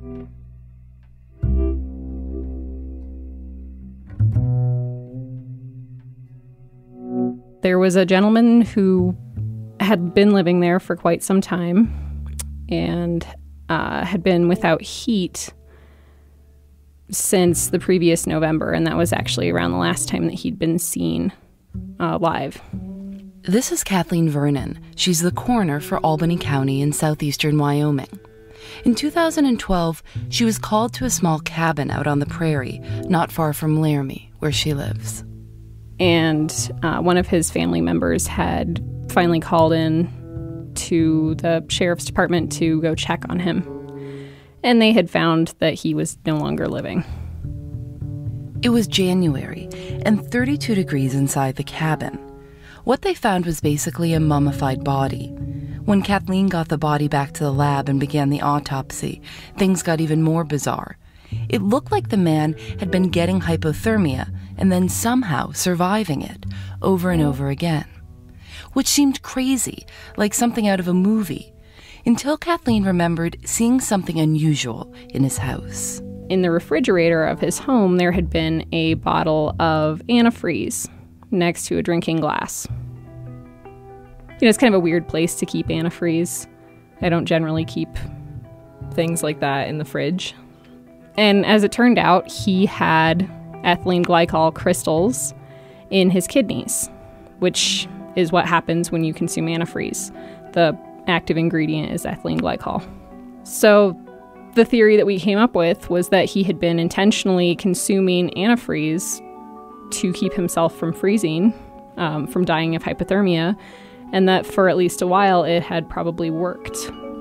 There was a gentleman who had been living there for quite some time and had been without heat since the previous November, and that was actually around the last time that he'd been seen live. This is Kathleen Vernon. She's the coroner for Albany County in southeastern Wyoming. In 2012, she was called to a small cabin out on the prairie, not far from Laramie, where she lives. And one of his family members had finally called in to the sheriff's department to go check on him. And they had found that he was no longer living. It was January and 32 degrees inside the cabin. What they found was basically a mummified body. When Kathleen got the body back to the lab and began the autopsy, things got even more bizarre. It looked like the man had been getting hypothermia and then somehow surviving it over and over again, which seemed crazy, like something out of a movie, until Kathleen remembered seeing something unusual in his house. In the refrigerator of his home, there had been a bottle of antifreeze next to a drinking glass. You know, it's kind of a weird place to keep antifreeze. I don't generally keep things like that in the fridge. And as it turned out, he had ethylene glycol crystals in his kidneys, which is what happens when you consume antifreeze. The active ingredient is ethylene glycol. So the theory that we came up with was that he had been intentionally consuming antifreeze to keep himself from freezing, from dying of hypothermia, and that for at least a while it had probably worked.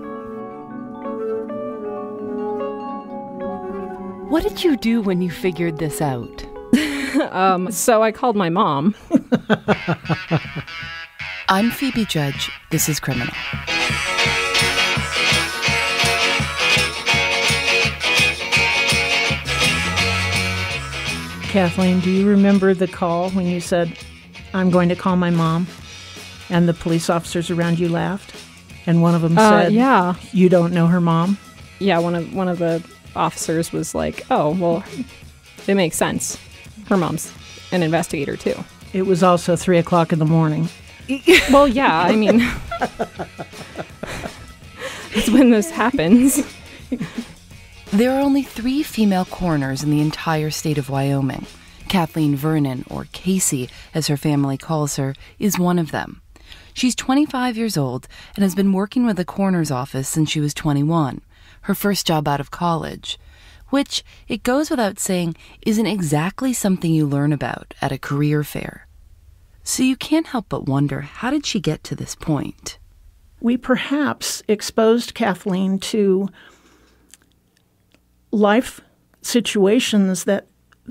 What did you do when you figured this out? So I called my mom. I'm Phoebe Judge. This is Criminal. Kathleen, do you remember the call when you said, "I'm going to call my mom," and the police officers around you laughed? And one of them said, yeah. "You don't know her mom?" Yeah, one of the officers was like, "Oh, well, it makes sense. Her mom's an investigator, too." It was also 3 o'clock in the morning. Well, yeah, I mean, that's when this happens. There are only 3 female coroners in the entire state of Wyoming. Kathleen Vernon, or Casey, as her family calls her, is one of them. She's 25 years old and has been working with the coroner's office since she was 21, her first job out of college, which, it goes without saying, isn't exactly something you learn about at a career fair. So you can't help but wonder, how did she get to this point? We perhaps exposed Kathleen to life situations that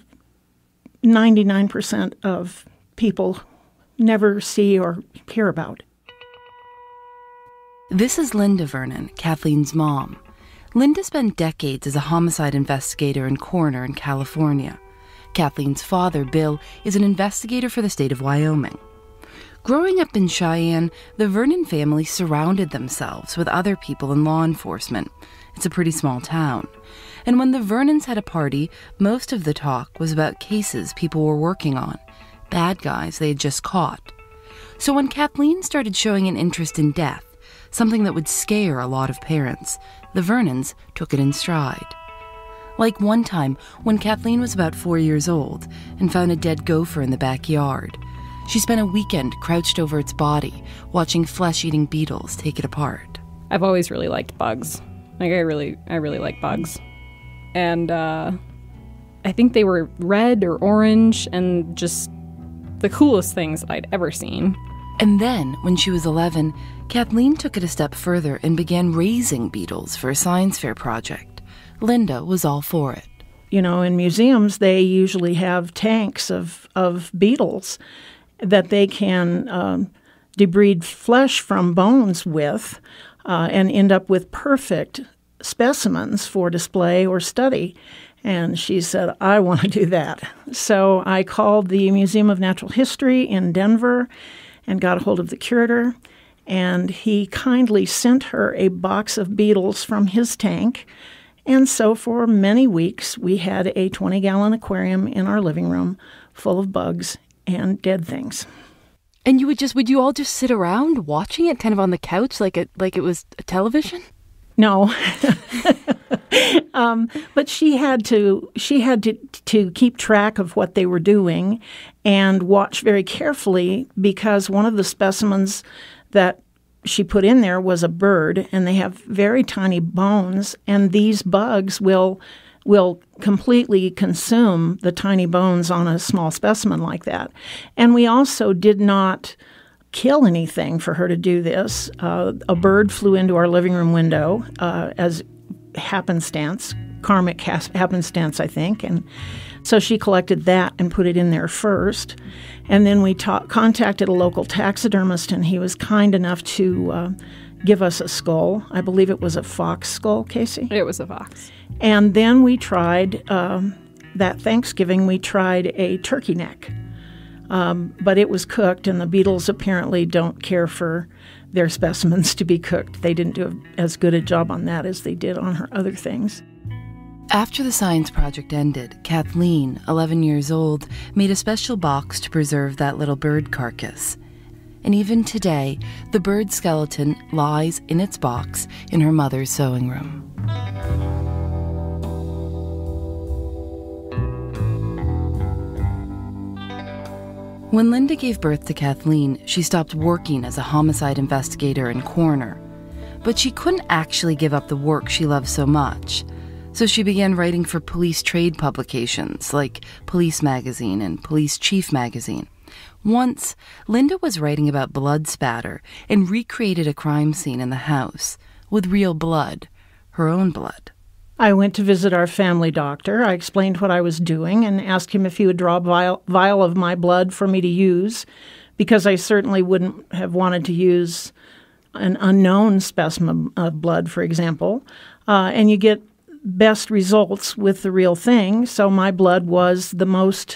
99% of people never see or hear about. This is Linda Vernon, Kathleen's mom. Linda spent decades as a homicide investigator and coroner in California. Kathleen's father, Bill, is an investigator for the state of Wyoming. Growing up in Cheyenne, the Vernon family surrounded themselves with other people in law enforcement. It's a pretty small town. And when the Vernons had a party, most of the talk was about cases people were working on, bad guys they had just caught. So when Kathleen started showing an interest in death, something that would scare a lot of parents, the Vernons took it in stride. Like one time when Kathleen was about 4 years old and found a dead gopher in the backyard. She spent a weekend crouched over its body, watching flesh-eating beetles take it apart. I've always really liked bugs. Like, I really like bugs. And I think they were red or orange and just the coolest things I'd ever seen. And then, when she was 11, Kathleen took it a step further and began raising beetles for a science fair project. Linda was all for it. You know, in museums, they usually have tanks of beetles that they can debride flesh from bones with and end up with perfect specimens for display or study. And she said, "I want to do that." So I called the Museum of Natural History in Denver and got a hold of the curator, and he kindly sent her a box of beetles from his tank And so for many weeks, we had a 20-gallon aquarium in our living room full of bugs and dead things. And would you all just sit around watching it kind of on the couch like it was a television? No. But she had to keep track of what they were doing and watch very carefully, because one of the specimens that she put in there was a bird, and they have very tiny bones, and these bugs will completely consume the tiny bones on a small specimen like that. And we also did not kill anything for her to do this. A bird flew into our living room window as happenstance, karmic happenstance, I think. And so she collected that and put it in there first. And then we contacted a local taxidermist, and he was kind enough to give us a skull. I believe it was a fox skull, Casey? It was a fox. And then we tried, that Thanksgiving, we tried a turkey neck. But it was cooked, and the beetles apparently don't care for their specimens to be cooked. They didn't do as good a job on that as they did on her other things. After the science project ended, Kathleen, 11 years old, made a special box to preserve that little bird carcass. And even today, the bird skeleton lies in its box in her mother's sewing room. When Linda gave birth to Kathleen, she stopped working as a homicide investigator and coroner. But she couldn't actually give up the work she loved so much. So she began writing for police trade publications like Police Magazine and Police Chief Magazine. Once, Linda was writing about blood spatter and recreated a crime scene in the house with real blood, her own blood. I went to visit our family doctor. I explained what I was doing and asked him if he would draw a vial of my blood for me to use, because I certainly wouldn't have wanted to use an unknown specimen of blood, for example. And you get best results with the real thing, so my blood was the most,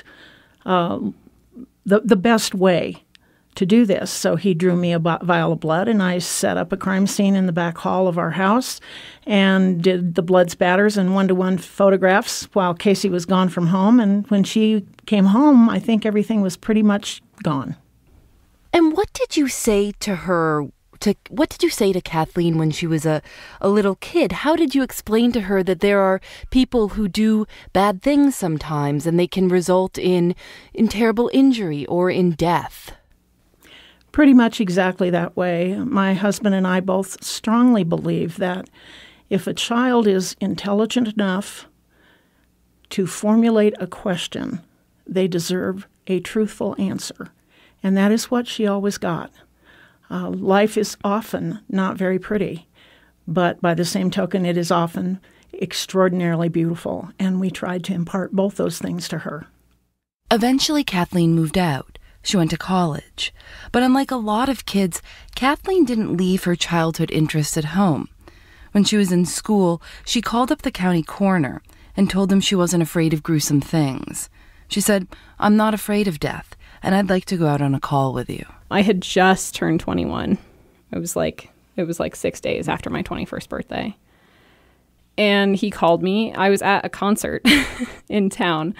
the best way to do this. So he drew me a vial of blood, and I set up a crime scene in the back hall of our house and did the blood spatters and one-to-one photographs while Casey was gone from home. And when she came home, I think everything was pretty much gone. And what did you say to her? What did you say to Kathleen when she was a little kid? How did you explain to her that there are people who do bad things sometimes and they can result in terrible injury or in death? Pretty much exactly that way. My husband and I both strongly believe that if a child is intelligent enough to formulate a question, they deserve a truthful answer. And that is what she always got. Life is often not very pretty, but by the same token, it is often extraordinarily beautiful, and we tried to impart both those things to her. Eventually, Kathleen moved out. She went to college. But unlike a lot of kids, Kathleen didn't leave her childhood interests at home. When she was in school, she called up the county coroner and told him she wasn't afraid of gruesome things. She said, "I'm not afraid of death, and I'd like to go out on a call with you." I had just turned 21. It was like 6 days after my 21st birthday. And he called me. I was at a concert in town.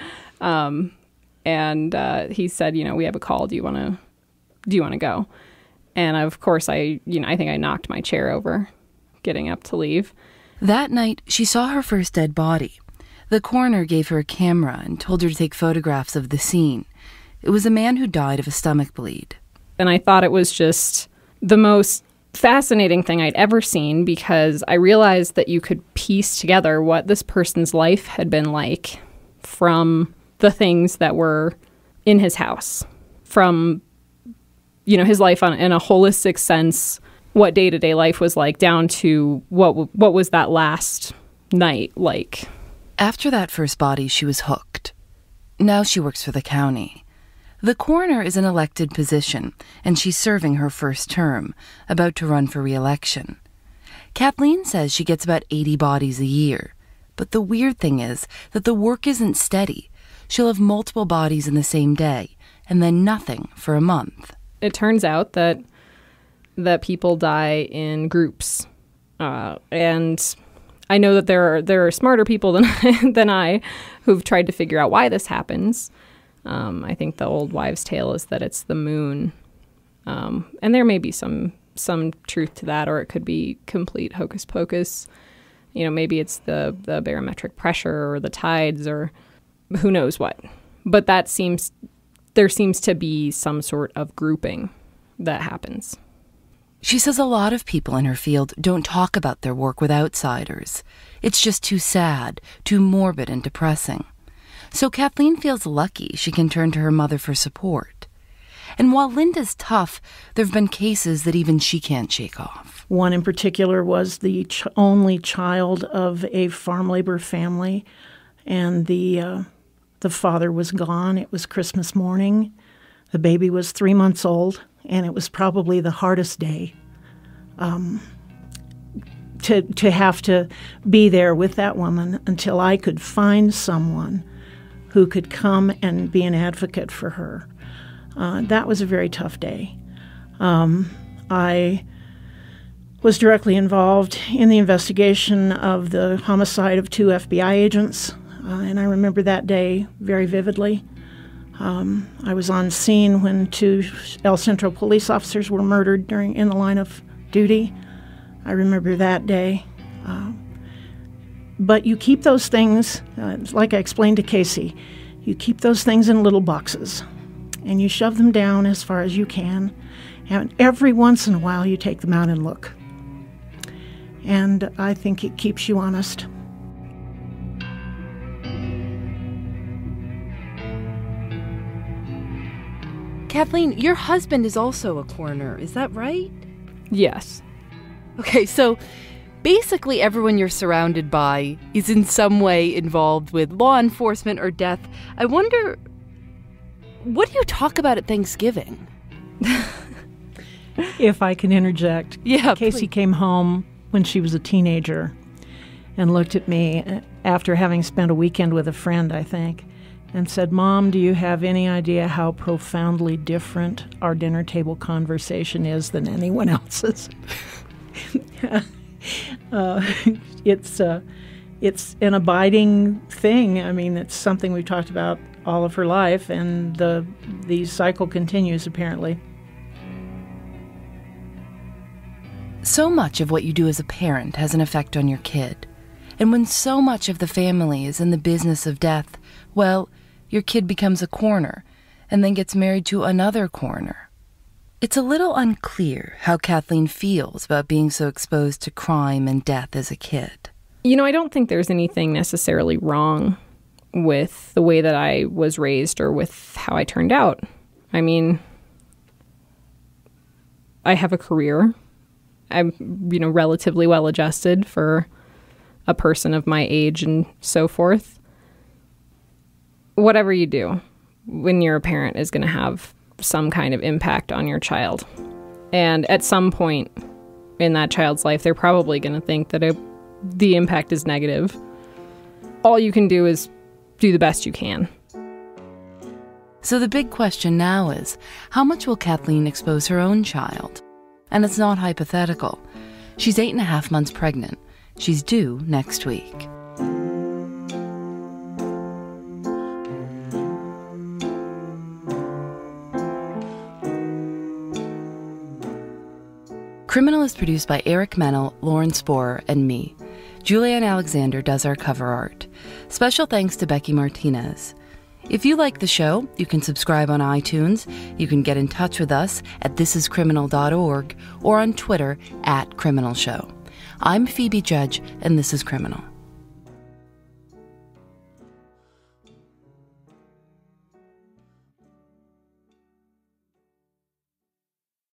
And he said, we have a call. Do you want to go? And of course, I think I knocked my chair over getting up to leave. That night, she saw her first dead body. The coroner gave her a camera and told her to take photographs of the scene. It was a man who died of a stomach bleed. And I thought it was just the most fascinating thing I'd ever seen, because I realized that you could piece together what this person's life had been like from the things that were in his house, from, his life in a holistic sense, what day-to-day life was like, down to what was that last night like. After that first body, she was hooked. Now she works for the county. The coroner is an elected position, and she's serving her first term, about to run for re-election. Kathleen says she gets about 80 bodies a year. But the weird thing is that the work isn't steady. She'll have multiple bodies in the same day, and then nothing for a month. It turns out that people die in groups. And I know that there are smarter people than I who've tried to figure out why this happens. I think the old wives' tale is that it's the moon. And there may be some truth to that, or it could be complete hocus pocus. Maybe it's the barometric pressure or the tides or who knows what. But there seems to be some sort of grouping that happens. She says a lot of people in her field don't talk about their work with outsiders. It's just too sad, too morbid and depressing. So Kathleen feels lucky she can turn to her mother for support. And while Linda's tough, there have been cases that even she can't shake off. One in particular was the only child of a farm labor family, and the father was gone. It was Christmas morning. The baby was 3 months old, and it was probably the hardest day to have to be there with that woman until I could find someone who could come and be an advocate for her. That was a very tough day. I was directly involved in the investigation of the homicide of 2 FBI agents, and I remember that day very vividly. I was on scene when 2 El Centro police officers were murdered in the line of duty. I remember that day. But you keep those things, like I explained to Casey, you keep those things in little boxes, and you shove them down as far as you can, and every once in a while you take them out and look. And I think it keeps you honest. Kathleen, your husband is also a coroner, is that right? Yes. Okay, so basically everyone you're surrounded by is in some way involved with law enforcement or death. I wonder, what do you talk about at Thanksgiving? If I can interject. Yeah, Casey please. came home when she was a teenager and looked at me after having spent a weekend with a friend, I think, and said, "Mom, do you have any idea how profoundly different our dinner table conversation is than anyone else's?" It's an abiding thing. I mean, it's something we've talked about all of her life, and the cycle continues, apparently. So much of what you do as a parent has an effect on your kid. And when so much of the family is in the business of death, well, your kid becomes a coroner and then gets married to another coroner. It's a little unclear how Kathleen feels about being so exposed to crime and death as a kid. I don't think there's anything necessarily wrong with the way that I was raised or with how I turned out. I mean, I have a career. I'm, relatively well adjusted for a person of my age and so forth. Whatever you do when you're a parent is going to have some kind of impact on your child. And at some point in that child's life, they're probably going to think that the impact is negative. All you can do is do the best you can. So the big question now is, how much will Kathleen expose her own child? And it's not hypothetical. She's 8.5 months pregnant. She's due next week. Criminal is produced by Eric Mennel, Lauren Sporer, and me. Julianne Alexander does our cover art. Special thanks to Becky Martinez. If you like the show, you can subscribe on iTunes. You can get in touch with us at thisiscriminal.org or on Twitter @CriminalShow. I'm Phoebe Judge, and this is Criminal.